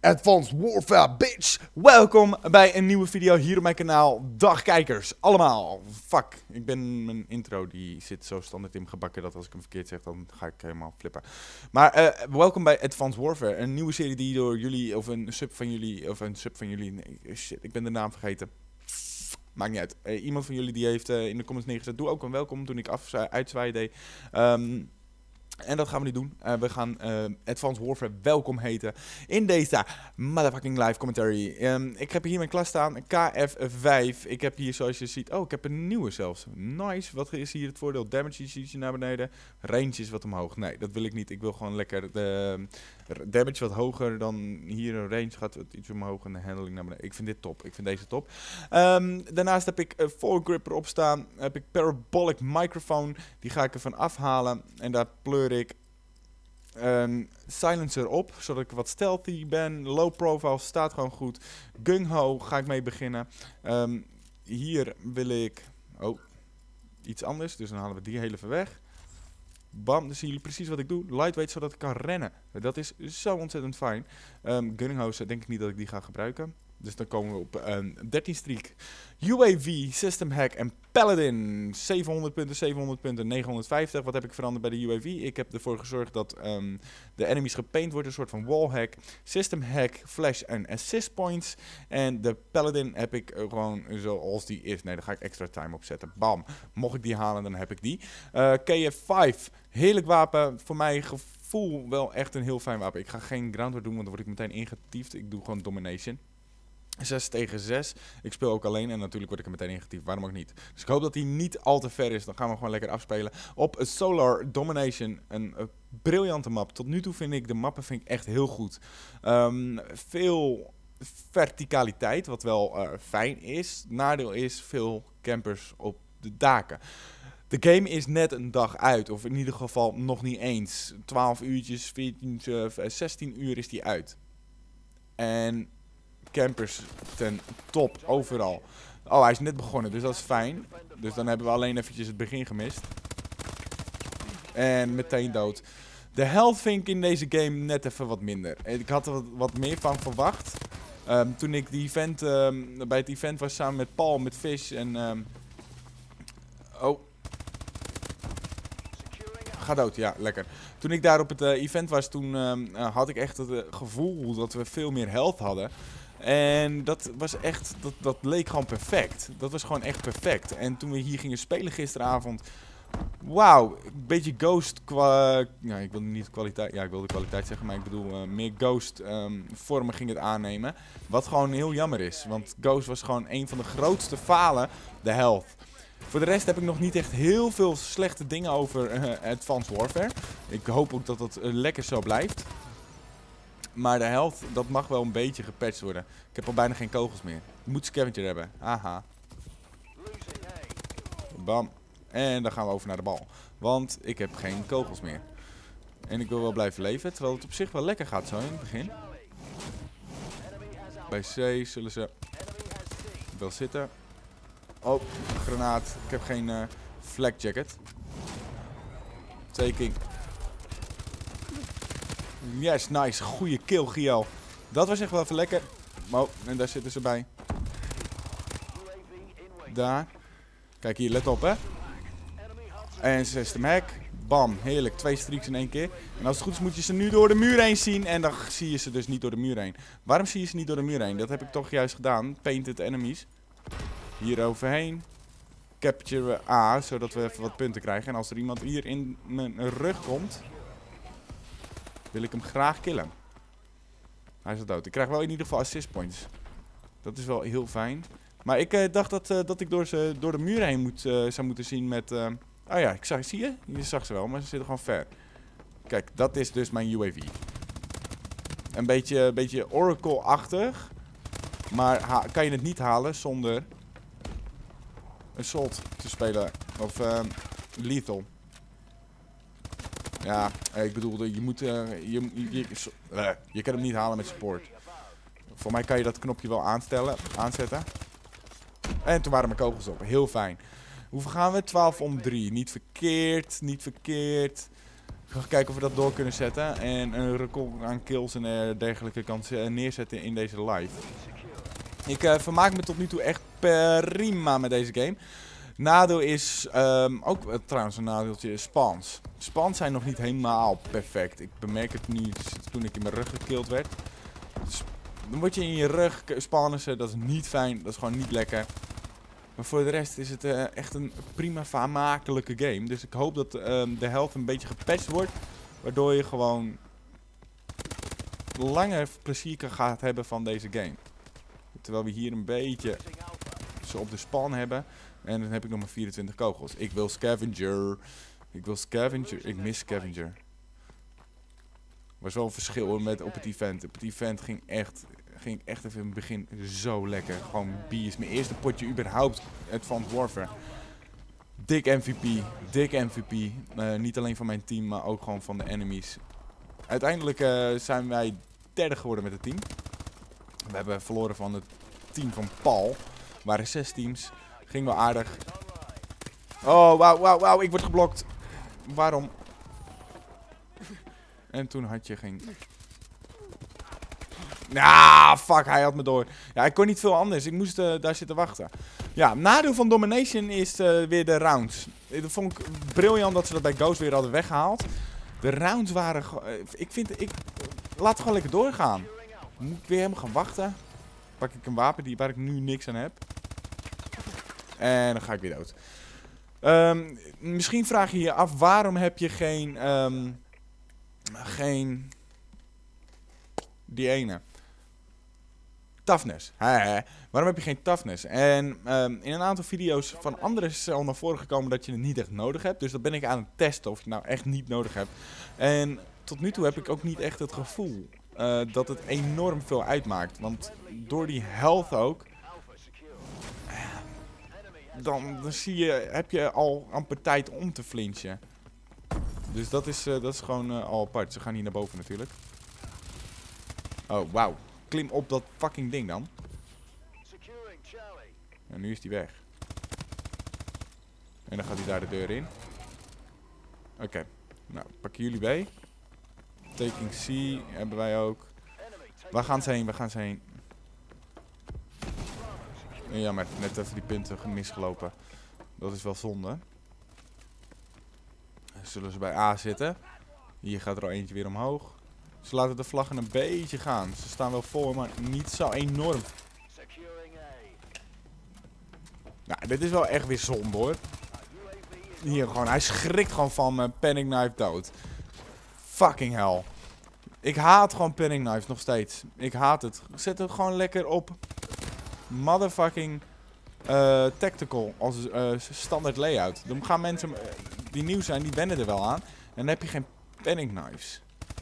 Advanced Warfare, bitch! Welkom bij een nieuwe video hier op mijn kanaal. Dag kijkers, allemaal. Fuck, mijn intro die zit zo standaard in mijn gebakken dat als ik hem verkeerd zeg, dan ga ik helemaal flippen. Maar welkom bij Advanced Warfare, een nieuwe serie die door jullie, of een sub van jullie, nee, shit, ik ben de naam vergeten. Maakt niet uit. Iemand van jullie die heeft in de comments neergezet, doe ook een welkom toen ik uitzwaaien deed. En dat gaan we nu doen. We gaan Advanced Warfare welkom heten in deze motherfucking live commentary. Ik heb hier mijn klas staan, KF5. Ik heb hier zoals je ziet, ik heb een nieuwe zelfs. Nice. Wat is hier het voordeel? Damage is ietsje naar beneden. Range is wat omhoog. Nee, dat wil ik niet. Ik wil gewoon lekker de damage wat hoger dan hier. Een range gaat iets omhoog en de handling naar beneden. Ik vind dit top. Ik vind deze top. Daarnaast heb ik foregrip erop staan. Heb ik parabolic microphone. Die ga ik ervan afhalen. En daar pleur ik een silencer op, zodat ik wat stealthy ben. Low profile staat gewoon goed. Gung-ho ga ik mee beginnen. Hier wil ik iets anders, dus dan halen we die heel even weg. Bam, dan zien jullie precies wat ik doe. Lightweight, zodat ik kan rennen. Dat is zo ontzettend fijn. Gung-ho denk ik niet dat ik die ga gebruiken. Dus dan komen we op 13 streak. UAV, System Hack en Paladin. 700 punten, 700 punten, 950. Wat heb ik veranderd bij de UAV? Ik heb ervoor gezorgd dat de enemies gepaint worden. Een soort van wallhack. System Hack, Flash en Assist Points. En de Paladin heb ik gewoon zoals die is. Nee, daar ga ik extra time op zetten. Bam. Mocht ik die halen, dan heb ik die. KF5, heerlijk wapen. Voor mij gevoel wel echt een heel fijn wapen. Ik ga geen ground war doen, want dan word ik meteen ingetiefd. Ik doe gewoon domination. 6 tegen 6. Ik speel ook alleen en natuurlijk word ik er meteen negatief. Waarom ook niet? Dus ik hoop dat hij niet al te ver is. Dan gaan we gewoon lekker afspelen. Op Solar Domination. Een briljante map. Tot nu toe vind ik de mappen echt heel goed. Veel verticaliteit, wat wel fijn is. Nadeel is veel campers op de daken. De game is net een dag uit. Of in ieder geval nog niet eens. 12 uurtjes, 14, 16 uur is die uit. En campers ten top, overal. Oh, hij is net begonnen, dus dat is fijn. Dus dan hebben we alleen eventjes het begin gemist. En meteen dood. De health vind ik in deze game net even wat minder. Ik had er wat meer van verwacht. Toen ik bij het event was samen met Paul, met Fish en... Ga dood, ja, lekker. Toen ik daar op het event was, toen had ik echt het gevoel dat we veel meer health hadden. En dat was echt, dat leek gewoon perfect. Dat was gewoon echt perfect. En toen we hier gingen spelen gisteravond, wauw, een beetje ghost nou, ik wilde niet kwaliteit, ja, ik wilde kwaliteit zeggen, maar ik bedoel meer ghost vormen ging het aannemen. Wat gewoon heel jammer is, want ghost was gewoon een van de grootste falen, de health. Voor de rest heb ik nog niet echt heel veel slechte dingen over Advanced Warfare. Ik hoop ook dat dat lekker zo blijft. Maar de health, dat mag wel een beetje gepatcht worden. Ik heb al bijna geen kogels meer. Ik moet scavenger hebben. Aha. Bam. En dan gaan we over naar de bal. Want ik heb geen kogels meer. En ik wil wel blijven leven. Terwijl het op zich wel lekker gaat zo in het begin. Bij C zullen ze wel zitten. Oh, granaat. Ik heb geen flak jacket. Taking. Yes, nice. Goeie kill, Gio. Dat was echt wel even lekker. Oh, en daar zitten ze bij. Daar. Kijk hier, let op, hè. En System Hack. Bam, heerlijk. 2 streaks in één keer. En als het goed is moet je ze nu door de muur heen zien. En dan zie je ze dus niet door de muur heen. Waarom zie je ze niet door de muur heen? Dat heb ik toch juist gedaan. Painted enemies. Hier overheen. Capture A, zodat we even wat punten krijgen. En als er iemand hier in mijn rug komt, wil ik hem graag killen. Hij is al dood. Ik krijg wel in ieder geval assist points. Dat is wel heel fijn. Maar ik dacht dat ik door de muur heen zou moeten zien met... oh ja, zie je? Je zag ze wel, maar ze zitten gewoon ver. Kijk, dat is dus mijn UAV. Een beetje Oracle-achtig. Maar kan je het niet halen zonder assault te spelen. Of lethal. Ja, ik bedoel, je moet... je kan hem niet halen met support. Voor mij kan je dat knopje wel aanzetten. En toen waren mijn kogels op. Heel fijn. Hoeveel gaan we? 12 om 3. Niet verkeerd, niet verkeerd. Ik ga kijken of we dat door kunnen zetten. En een record aan kills en dergelijke kan neerzetten in deze live. Ik vermaak me tot nu toe echt prima met deze game. Nadeel is, ook trouwens een nadeeltje, spawns. Spawns zijn nog niet helemaal perfect. Ik bemerk het nu toen ik in mijn rug gekilld werd. Dan word je in je rug spawnen ze, dat is niet fijn, dat is gewoon niet lekker. Maar voor de rest is het echt een prima vermakelijke game. Dus ik hoop dat de health een beetje gepatcht wordt. Waardoor je gewoon langer plezier gaat hebben van deze game. Terwijl we hier een beetje ze op de span hebben. En dan heb ik nog maar 24 kogels. Ik wil scavenger. Ik wil scavenger. Ik mis scavenger. Er was wel een verschil met op het event. Op het event ging echt even in het begin zo lekker. Gewoon bies. Mijn eerste potje überhaupt Advanced Warfare. Dik MVP. Dik MVP. Niet alleen van mijn team, maar ook gewoon van de enemies. Uiteindelijk zijn wij derde geworden met het team. We hebben verloren van het team van Paul. Er waren 6 teams. Ging wel aardig. Oh, wauw. Ik word geblokt. Waarom? En toen had je geen... Ah, fuck, hij had me door. Ja, ik kon niet veel anders. Ik moest daar zitten wachten. Ja, nadeel van Domination is weer de rounds. Dat vond ik briljant dat ze dat bij Ghost weer hadden weggehaald. De rounds waren... laat het gewoon lekker doorgaan. Moet ik weer helemaal gaan wachten. Pak ik een wapen waar ik nu niks aan heb. En dan ga ik weer dood. Misschien vraag je je af, waarom heb je geen... Die ene. Toughness. Waarom heb je geen toughness? En in een aantal video's van anderen is al naar voren gekomen dat je het niet echt nodig hebt. Dus dat ben ik aan het testen of je het nou echt niet nodig hebt. En tot nu toe heb ik ook niet echt het gevoel dat het enorm veel uitmaakt. Want door die health ook... Dan heb je al amper tijd om te flinchen. Dus dat is gewoon al apart. Ze gaan hier naar boven natuurlijk. Oh, wauw. Klim op dat fucking ding dan. En nu is hij weg. En dan gaat hij daar de deur in. Oké. Nou, pakken jullie bij. Taking C hebben wij ook. Waar gaan ze heen? Ja, maar net even die punten misgelopen. Dat is wel zonde. Zullen ze bij A zitten. Hier gaat er al eentje weer omhoog. Ze laten de vlaggen een beetje gaan. Ze staan wel voor, maar niet zo enorm. Nou, dit is wel echt weer zonde hoor. Hier gewoon, hij schrikt gewoon van mijn panic knife dood. Fucking hell. Ik haat gewoon panic knives nog steeds. Ik haat het. Zet het gewoon lekker op motherfucking tactical als standaard layout. Dan gaan mensen die nieuw zijn, die wennen er wel aan. En dan heb je geen panic knives.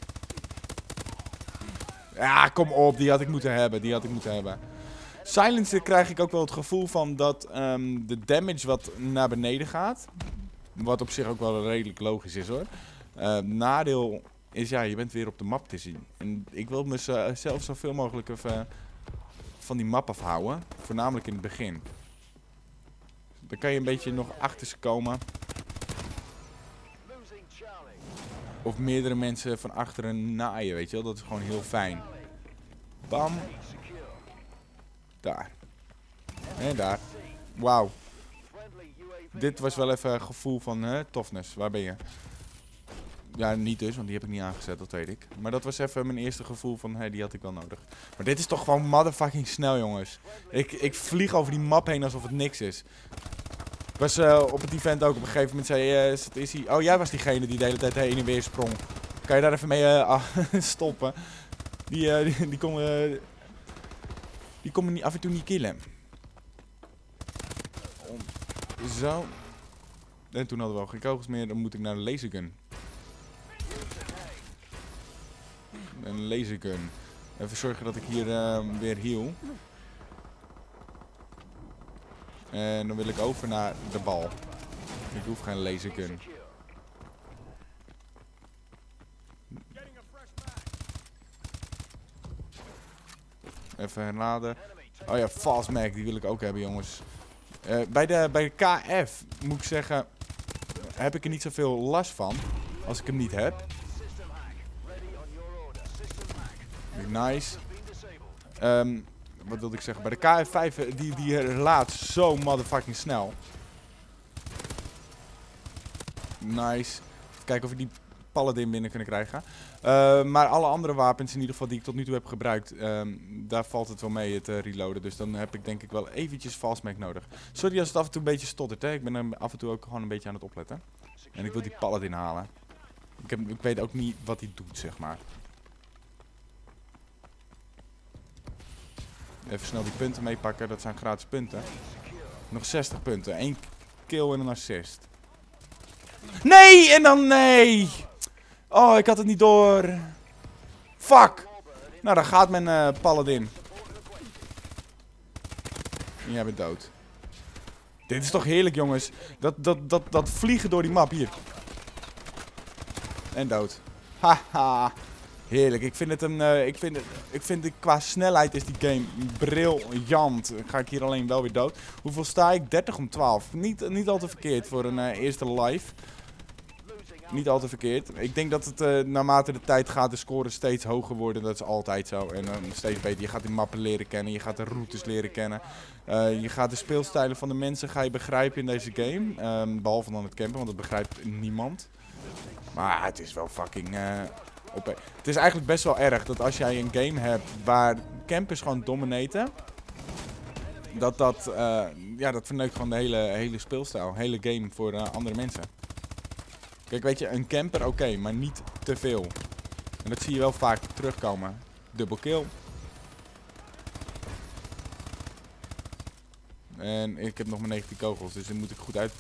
Ja, kom op. Die had ik moeten hebben. Silencer krijg ik ook wel het gevoel van dat de damage wat naar beneden gaat. Wat op zich ook wel redelijk logisch is hoor. Nadeel is ja, je bent weer op de map te zien. En ik wil mezelf zoveel mogelijk even van die map afhouden. Voornamelijk in het begin. Dan kan je een beetje nog achter ze komen. Of meerdere mensen van achteren naaien, weet je wel. Dat is gewoon heel fijn. Bam. Daar. En daar. Wauw. Dit was wel even een gevoel van toughness. Waar ben je? Ja, niet dus, want die heb ik niet aangezet, dat weet ik. Maar dat was even mijn eerste gevoel van, die had ik wel nodig. Maar dit is toch gewoon motherfucking snel, jongens. Ik vlieg over die map heen alsof het niks is. Ik was op het event ook op een gegeven moment zei is hij... Oh, jij was diegene die de hele tijd heen en weer sprong. Kan je daar even mee stoppen? Die kon me niet, af en toe niet killen. Zo. En toen hadden we al geen kogels meer. Dan moet ik naar de lasergun. Een lasergun. Even zorgen dat ik hier weer heal. En dan wil ik over naar de bal. Ik hoef geen lasergun. Even herladen. Oh ja, fast mag, die wil ik ook hebben, jongens. Bij de KF moet ik zeggen, heb ik er niet zoveel last van. Als ik hem niet heb. Nice. Wat wilde ik zeggen? Bij de KF5, die laat zo motherfucking snel. Nice. Even kijken of we die paladin binnen kunnen krijgen. Maar alle andere wapens in ieder geval die ik tot nu toe heb gebruikt, daar valt het wel mee, het reloaden. Dus dan heb ik denk ik wel eventjes fastmac nodig. Sorry als het af en toe een beetje stottert, hè. Ik ben af en toe ook gewoon een beetje aan het opletten. En ik wil die paladin halen. Ik weet ook niet wat hij doet, zeg maar. Even snel die punten meepakken, dat zijn gratis punten. Nog 60 punten, 1 kill en een assist. Nee, en dan nee! Oh, ik had het niet door. Fuck! Nou, daar gaat mijn paladin. En jij bent dood. Dit is toch heerlijk, jongens. Dat vliegen door die map, hier. En dood. Haha. Heerlijk. Ik vind het qua snelheid is die game briljant. Ga ik hier alleen wel weer dood. Hoeveel sta ik? 30-12. Niet al te verkeerd voor een eerste live. Niet al te verkeerd. Ik denk dat het naarmate de tijd gaat de score steeds hoger worden. Dat is altijd zo. En steeds beter. Je gaat die mappen leren kennen. Je gaat de routes leren kennen. Je gaat de speelstijlen van de mensen ga je begrijpen in deze game. Behalve dan het campen, want dat begrijpt niemand. Maar het is wel fucking... Het is eigenlijk best wel erg dat als jij een game hebt waar campers gewoon dominaten. Dat verneukt gewoon de hele speelstijl. Hele game voor andere mensen. Kijk, weet je, een camper oké, maar niet te veel. En dat zie je wel vaak terugkomen. Double kill. En ik heb nog maar 19 kogels, dus die moet ik goed uit...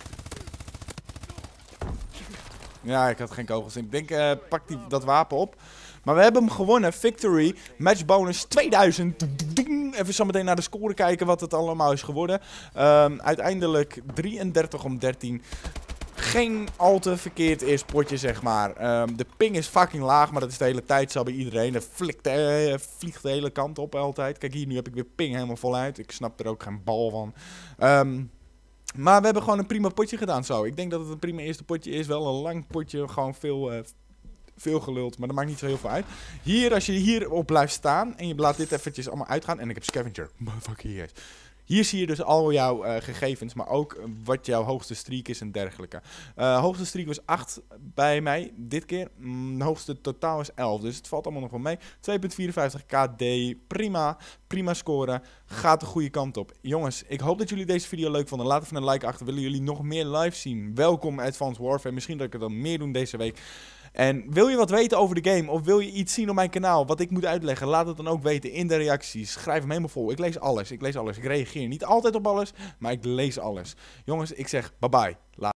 Ja, ik had geen kogels. Ik denk, pak dat wapen op. Maar we hebben hem gewonnen. Victory. Match bonus 2000. Even zo meteen naar de score kijken wat het allemaal is geworden. Uiteindelijk 33-13. Geen al te verkeerd eerst potje, zeg maar. De ping is fucking laag, maar dat is de hele tijd zo bij iedereen. Dat vliegt de hele kant op altijd. Kijk, hier nu heb ik weer ping helemaal voluit. Ik snap er ook geen bal van. Maar we hebben gewoon een prima potje gedaan zo. Ik denk dat het een prima eerste potje is. Wel een lang potje, gewoon veel geluld. Maar dat maakt niet zo heel veel uit. Hier, als je hierop blijft staan en je laat dit eventjes allemaal uitgaan. En ik heb scavenger. Motherfucker, yes. Hier zie je dus al jouw gegevens, maar ook wat jouw hoogste streak is en dergelijke. Hoogste streak was 8 bij mij, dit keer. De hoogste totaal is 11, dus het valt allemaal nog wel mee. 2,54 KD, prima, prima scoren, gaat de goede kant op. Jongens, ik hoop dat jullie deze video leuk vonden. Laat even een like achter, willen jullie nog meer live zien? Welkom Advanced Warfare, misschien dat ik het dan meer doe deze week. En wil je wat weten over de game of wil je iets zien op mijn kanaal wat ik moet uitleggen, laat het dan ook weten in de reacties. Schrijf hem helemaal vol. Ik lees alles. Ik reageer niet altijd op alles, maar ik lees alles. Jongens, ik zeg bye bye.